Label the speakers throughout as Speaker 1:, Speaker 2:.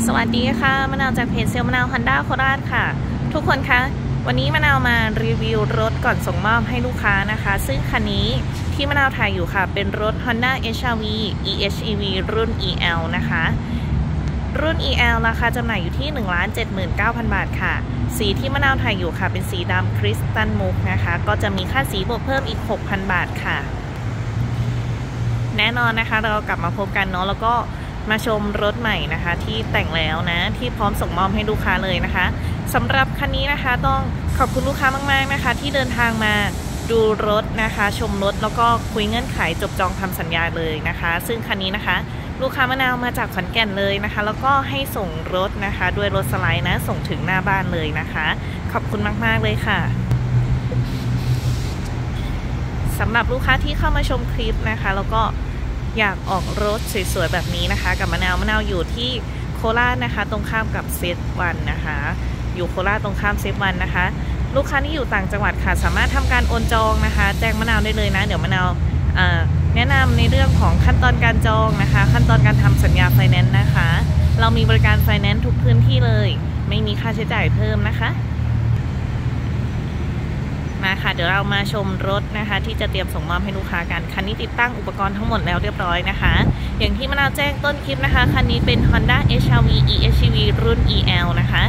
Speaker 1: สวัสดีค่ะมะนาวจากเพจเซลมะนาว Honda โคราชค่ะทุกคนคะวันนี้มะนาวมารีวิวรถก่อนส่งมอบให้ลูกค้านะคะซึ่งคันนี้ที่มะนาวถ่ายอยู่ค่ะเป็นรถ Honda HR-V EHEV รุ่น EL นะคะรุ่น EL ราคาจำหน่ายอยู่ที่ 1,79,000 บาทค่ะสีที่มะนาวถ่ายอยู่ค่ะเป็นสีดำคริสตัลมุกนะคะก็จะมีค่าสีบวกเพิ่มอีก 6,000 บาทค่ะแน่นอนนะคะเรากลับมาพบกันเนาะแล้วก็มาชมรถใหม่นะคะที่แต่งแล้วนะที่พร้อมส่งมอบให้ลูกค้าเลยนะคะสำหรับคันนี้นะคะต้องขอบคุณลูกค้ามากๆนะคะที่เดินทางมาดูรถนะคะชมรถแล้วก็คุยเงื่อนไขจบจองทำสัญญาเลยนะคะซึ่งคันนี้นะคะลูกค้ามะนาวมาจากขอนแก่นเลยนะคะแล้วก็ให้ส่งรถนะคะด้วยรถสไลด์นะส่งถึงหน้าบ้านเลยนะคะขอบคุณมากๆเลยค่ะสำหรับลูกค้าที่เข้ามาชมคลิปนะคะแล้วก็อยากออกรถสวยๆแบบนี้นะคะกับมะนาวอยู่ที่โคราชนะคะตรงข้ามกับเซฟวันนะคะอยู่โคราชตรงข้ามเซฟวันนะคะลูกค้าที่อยู่ต่างจังหวัดค่ะสามารถทำการโอนจองนะคะแจ้งมะนาวได้เลยนะเดี๋ยวมะนาวแนะนำในเรื่องของขั้นตอนการจองนะคะขั้นตอนการทำสัญญาไฟแนนซ์นะคะเรามีบริการไฟแนนซ์ทุกพื้นที่เลยไม่มีค่าใช้จ่ายเพิ่มนะคะมาค่ะเดี๋ยวเรามาชมรถนะคะที่จะเตรียมส่งมอบให้ลูกค้ากันคันนี้ติดตั้งอุปกรณ์ทั้งหมดแล้วเรียบร้อยนะคะอย่างที่มะนาวแจ้งต้นคลิปนะคะคันนี้เป็น Honda HR-V EHEV รุ่น EL นะคะ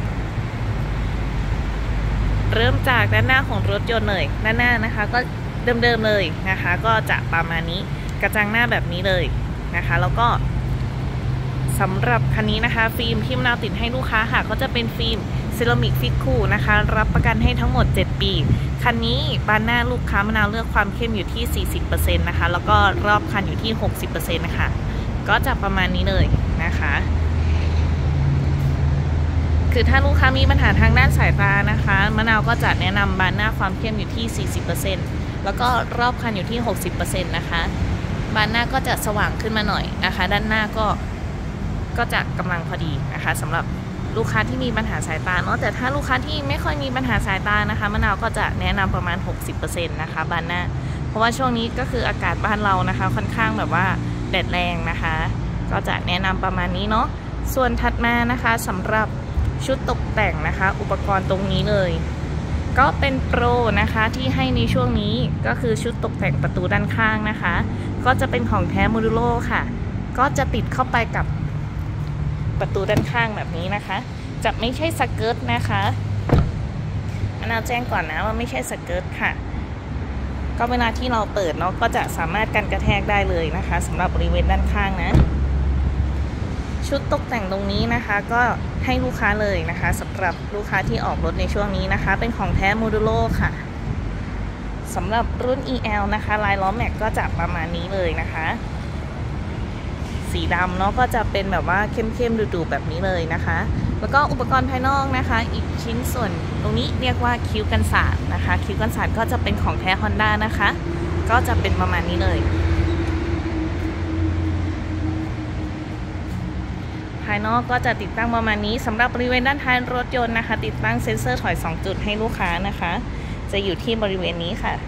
Speaker 1: เริ่มจากด้านหน้าของรถยนต์เลยด้านหน้านะคะก็เดิมๆเลยนะคะก็จะประมาณนี้กระจังหน้าแบบนี้เลยนะคะแล้วก็สำหรับคันนี้นะคะฟิล์มที่มะนาวติดให้ลูกค้าค่ะก็จะเป็นฟิล์มเซรามิกฟิตคู่นะคะรับประกันให้ทั้งหมด7ปีคันนี้บานหน้าลูกค้ามะนาวเลือกความเข้มอยู่ที่ 40% นะคะแล้วก็รอบคันอยู่ที่ 60% นะคะก็จะประมาณนี้เลยนะคะคือถ้าลูกค้ามีปัญหาทางด้านสายตานะคะมะนาวก็จะแนะนำบานหน้าความเข้มอยู่ที่ 40% แล้วก็รอบคันอยู่ที่ 60% นะคะบานหน้าก็จะสว่างขึ้นมาหน่อยนะคะด้านหน้าก็จะกำลังพอดีนะคะสำหรับลูกค้าที่มีปัญหาสายตาเนาะแต่ถ้าลูกค้าที่ไม่ค่อยมีปัญหาสายตานะคะมะนาวก็จะแนะนำประมาณ 60% นะคะบานหน้าเพราะว่าช่วงนี้ก็คืออากาศบ้านเรานะคะค่อนข้างแบบว่าแดดแรงนะคะก็จะแนะนำประมาณนี้เนาะส่วนถัดมานะคะสำหรับชุดตกแต่งนะคะอุปกรณ์ตรงนี้เลยก็เป็นโปรนะคะที่ให้ในช่วงนี้ก็คือชุดตกแต่งประตูด้านข้างนะคะก็จะเป็นของแท้โมดูโลค่ะก็จะติดเข้าไปกับประตูด้านข้างแบบนี้นะคะจะไม่ใช่สเกิร์ตนะคะมะนาวแจ้งก่อนนะว่าไม่ใช่สเกิร์ตค่ะก็เวลาที่เราเปิดเนาะก็จะสามารถกันกระแทกได้เลยนะคะสำหรับบริเวณด้านข้างนะชุดตกแต่งตรงนี้นะคะก็ให้ลูกค้าเลยนะคะสำหรับลูกค้าที่ออกรถในช่วงนี้นะคะเป็นของแท้โมดูโลค่ะสำหรับรุ่น EL นะคะลายล้อแม็กก็จะประมาณนี้เลยนะคะสีดำเนาะก็จะเป็นแบบว่าเข้มๆดูๆแบบนี้เลยนะคะแล้วก็อุปกรณ์ภายนอกนะคะอีกชิ้นส่วนตรงนี้เรียกว่าคิ้วกันสาดนะคะคิ้วกันสาดก็จะเป็นของแท้ Honda นะคะก็จะเป็นประมาณนี้เลยภายนอกก็จะติดตั้งประมาณนี้สำหรับบริเวณด้านท้ายรถยนต์นะคะติดตั้งเซ็นเซอร์ถอย2จุดให้ลูกค้านะคะจะอยู่ที่บริเวณนี้ค่ะ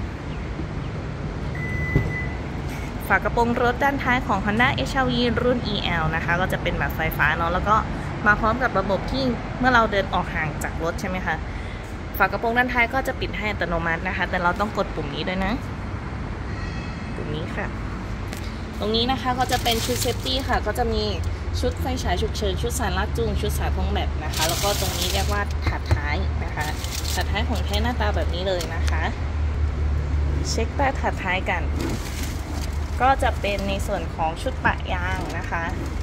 Speaker 1: ฝากระโปรงรถด้านท้ายของ Honda HR-V รุ่น EL นะคะก็จะเป็นแบบไฟฟ้าเนาะแล้วก็มาพร้อมกับระบบที่เมื่อเราเดินออกห่างจากรถใช่ไหมคะฝากระโปรงด้านท้ายก็จะปิดให้อัตโนมัตินะคะแต่เราต้องกดปุ่มนี้ด้วยนะปุ่มนี้ค่ะตรงนี้นะคะก็จะเป็นชุดเซฟตี้ค่ะก็จะมีชุดไฟฉายฉุกเฉินชุดสายลากจูงชุดสายพวงแบตนะคะแล้วก็ตรงนี้เรียกว่าถาดท้ายนะคะถาดท้ายของแท้หน้าตาแบบนี้เลยนะคะเช็คใต้ถาดท้ายกันก็จะเป็นในส่วนของชุดปะยางนะคะ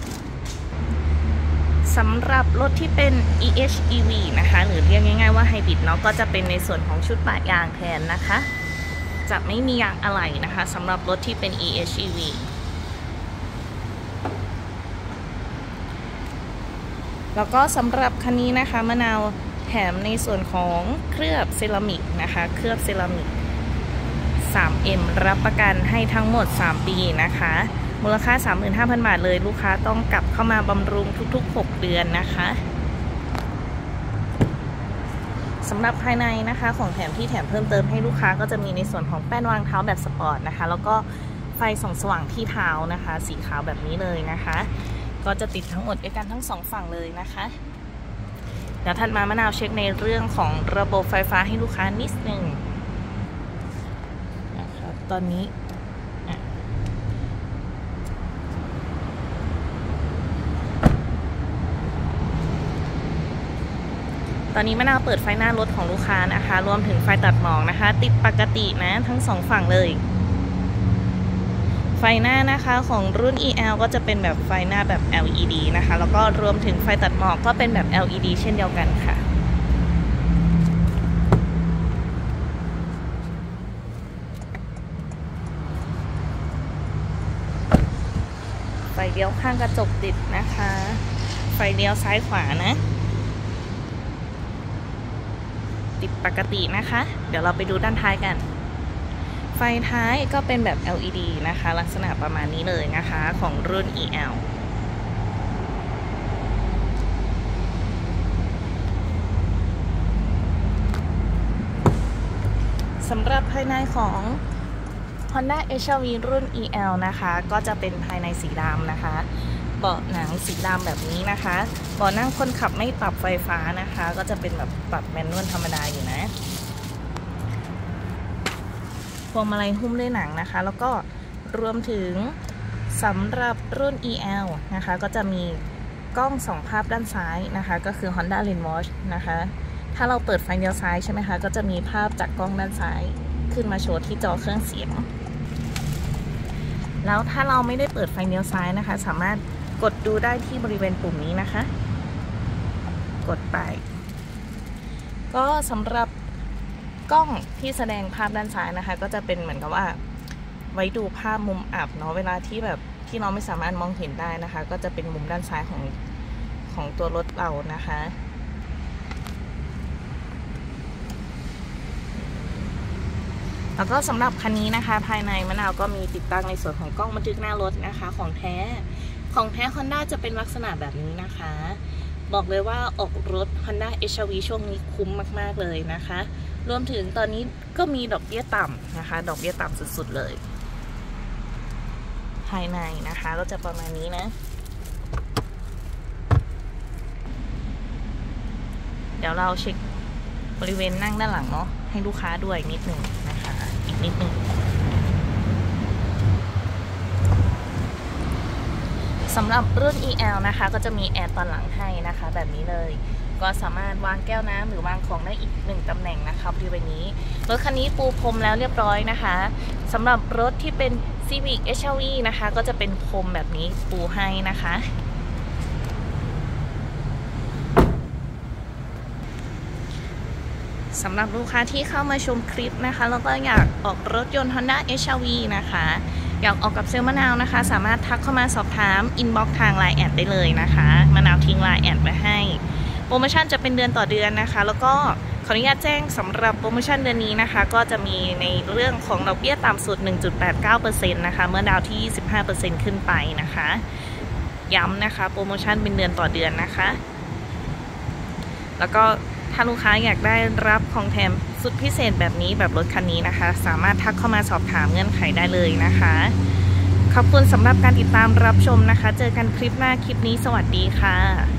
Speaker 1: สำหรับรถที่เป็น EHEV นะคะหรือเรียกง่ายๆว่าไฮบริดเนาะก็จะเป็นในส่วนของชุดปะยางแทนนะคะจะไม่มียางอะไหล่นะคะสำหรับรถที่เป็น EHEV แล้วก็สำหรับคันนี้นะคะมะนาวแถมในส่วนของเคลือบเซรามิกนะคะเคลือบเซรามิก 3M รับประกันให้ทั้งหมด3ปีนะคะมูลค่า 35,000 บาทเลยลูกค้าต้องกลับเข้ามาบำรุงทุกๆ6เดือนนะคะสำหรับภายในนะคะของแถมที่แถมเพิ่มเติมให้ลูกค้าก็จะมีในส่วนของแป้นวางเท้าแบบสปอร์ตนะคะแล้วก็ไฟส่องสว่างที่เท้านะคะสีขาวแบบนี้เลยนะคะก็จะติดทั้งหมดด้วยกันทั้ง2ฝั่งเลยนะคะเดี๋ยวถัดมามะนาวเช็คในเรื่องของระบบไฟฟ้าให้ลูกค้านิดนึงนะคะตอนนี้มะนาวเปิดไฟหน้ารถของลูกค้านะคะรวมถึงไฟตัดหมอกนะคะติดปกตินะทั้ง2ฝั่งเลยไฟหน้านะคะของรุ่น EL ก็จะเป็นแบบไฟหน้าแบบ LED นะคะแล้วก็รวมถึงไฟตัดหมอกก็เป็นแบบ LED เช่นเดียวกันค่ะไฟเลี้ยวข้างกระจกติดนะคะไฟเลี้ยวซ้ายขวานะติดปกตินะคะเดี๋ยวเราไปดูด้านท้ายกันไฟท้ายก็เป็นแบบ LED นะคะลักษณะประมาณนี้เลยนะคะของรุ่น EL สำหรับภายในของ Honda HR-V รุ่น EL นะคะก็จะเป็นภายในสีดำนะคะเบาะหนังสีดำแบบนี้นะคะเบาะนั่งคนขับไม่ปรับไฟฟ้านะคะก็จะเป็นแบบปรับแมนนวลธรรมดาอยู่นะพวงมาลัยหุ้มด้วยหนังนะคะแล้วก็รวมถึงสำหรับรุ่น EL นะคะก็จะมีกล้อง2ภาพด้านซ้ายนะคะก็คือ Honda Lane Watch นะคะถ้าเราเปิดไฟเลี้ยวซ้ายใช่ไหมคะก็จะมีภาพจากกล้องด้านซ้ายขึ้นมาโชว์ที่จอเครื่องเสียงแล้วถ้าเราไม่ได้เปิดไฟเลี้ยวซ้ายนะคะสามารถกดดูได้ที่บริเวณปุ่มนี้นะคะกดไปก็สำหรับกล้องที่แสดงภาพด้านซ้ายนะคะก็จะเป็นเหมือนกับว่าไว้ดูภาพมุมอับเนาะเวลาที่แบบที่เราไม่สามารถมองเห็นได้นะคะก็จะเป็นมุมด้านซ้ายของตัวรถเรานะคะแล้วก็สำหรับคันนี้นะคะภายในมะนาวก็มีติดตั้งในส่วนของกล้องบันทึกหน้ารถนะคะของแท้ Honda จะเป็นลักษณะแบบนี้นะคะบอกเลยว่าออกรถ Honda HR-V ช่วงนี้คุ้มมากๆเลยนะคะรวมถึงตอนนี้ก็มีดอกเบี้ยต่ำนะคะดอกเบี้ยต่ำสุดๆเลยภายในนะคะก็จะประมาณนี้นะเดี๋ยวเราเช็คบริเวณนั่งด้านหลังเนาะให้ลูกค้าด้วยนิดหนึ่งนะคะอีกนิดหนึ่งสำหรับรุ่น EL นะคะก็จะมีแอร์ตอนหลังให้นะคะแบบนี้เลยก็สามารถวางแก้วน้ำหรือวางของได้อีก1ตำแหน่งนะคะบริเวณนี้รถคันนี้ปูพรมแล้วเรียบร้อยนะคะสำหรับรถที่เป็น Civic HR-V นะคะก็จะเป็นพรมแบบนี้ปูให้นะคะสำหรับลูกค้าที่เข้ามาชมคลิปนะคะแล้วก็อยากออกรถยนต์ Honda HR-V นะคะอยากออกกับเซลล์มะนาวนะคะสามารถทักเข้ามาสอบถามอินบ็อกซ์ทาง LINE แอดได้เลยนะคะมะนาวทิ้ง LINE แอดไว้ให้โปรโมชั่นจะเป็นเดือนต่อเดือนนะคะแล้วก็ขออนุญาตแจ้งสำหรับโปรโมชั่นเดือนนี้นะคะก็จะมีในเรื่องของดอกเบี้ยต่ำสุด 1.89% นะคะเมื่อดาวที่ 25% ขึ้นไปนะคะย้ำนะคะโปรโมชั่นเป็นเดือนต่อเดือนนะคะแล้วก็ถ้าลูกค้าอยากได้รับของแถมสุดพิเศษแบบนี้แบบรถคันนี้นะคะสามารถทักเข้ามาสอบถามเงื่อนไขได้เลยนะคะขอบคุณสำหรับการติดตามรับชมนะคะเจอกันคลิปหน้าคลิปนี้สวัสดีค่ะ